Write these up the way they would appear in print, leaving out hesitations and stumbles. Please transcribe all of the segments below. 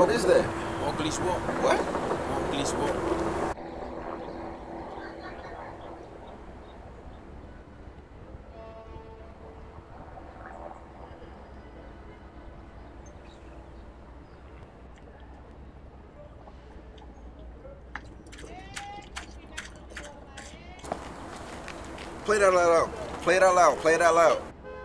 What is that? Ugly swap. What? Ugly swap. Play that loud. Play it out loud. Play it out loud.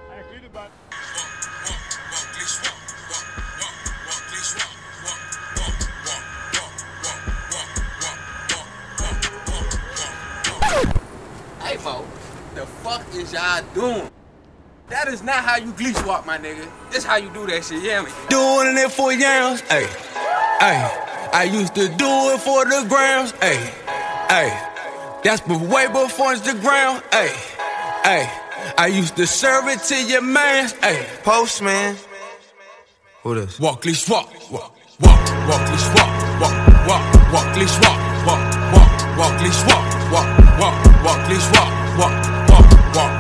Hey, Mo, the fuck is y'all doing? That is not how you glee swap, my nigga. This how you do that shit, yeah, me? Doing it for yams, ayy, ayy. I used to do it for the grams, ayy, ayy. That's way before Instagram, ayy, ayy. I used to serve it to your mans, ayy. Postman. Who this? Walkly swap, walk, walkly swap, walkly swap, walkly swap, walkly swap, walk.